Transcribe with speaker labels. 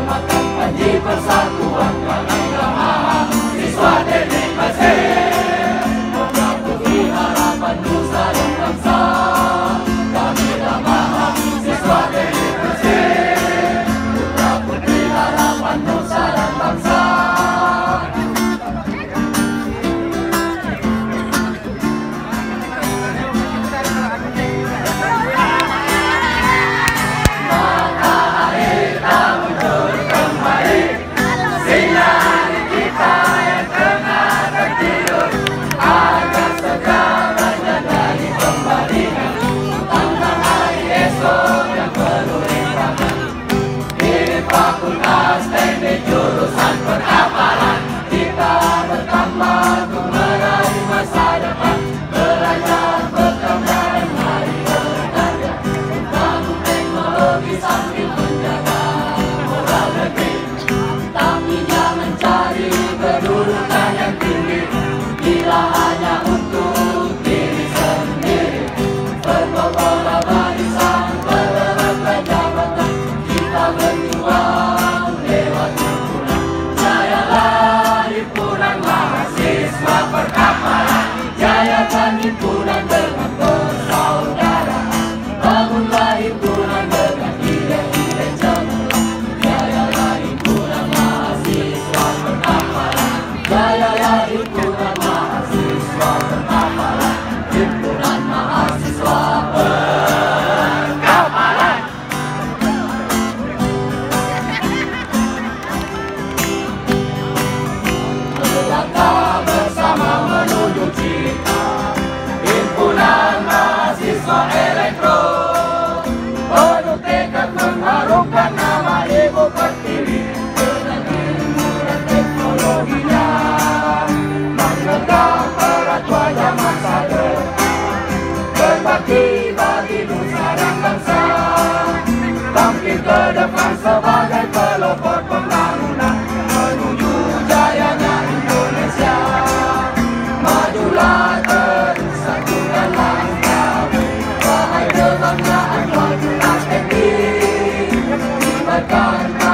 Speaker 1: sematkan panji persatuan bangga mahasiswa Teknik Mesin, putra putri harapan nusa dan bangsa. Kami mahasiswa Teknik Mesin, putra putri harapan nusa dan bangsa. Fakultas Teknik jurusan Perkapalan, kita bertambah untuk meraih masa depan. Belajar, bekerja, dan mari berkarya, membangun teknologi sambil menjaga moral negeri. Tapi jangan cari kedudukan yang tinggi bila hanya untuk diri sendiri. Berkobar barisan, berlebat jabatan, kita berjuang lewat himpunan. Jayalah himpunan mahasiswa perkapalan, jayakan himpunan dengan persaudaraan. Bangunlah himpunan dengan ide-ide cemerlang. Jayalah himpunan mahasiswa perkapalan, jayalah himpunan mahasiswa perkapalan, himpunan mahasiswa perkapalan. Melangkah bersama menuju cita, himpunan mahasiswa elektro, penuh tekad mengharumkan nama Ibu Pertiwi dengan ilmu dan teknologinya, menggenggam erat wajah masa depan, berbakti bagi nusa dan bangsa, bangkit ke depan sebagai pelopor pembangunan menuju jayanya Indonesia. Majulah terus satukan langkah, wahai kebanggaan fakultas teknik, libatkan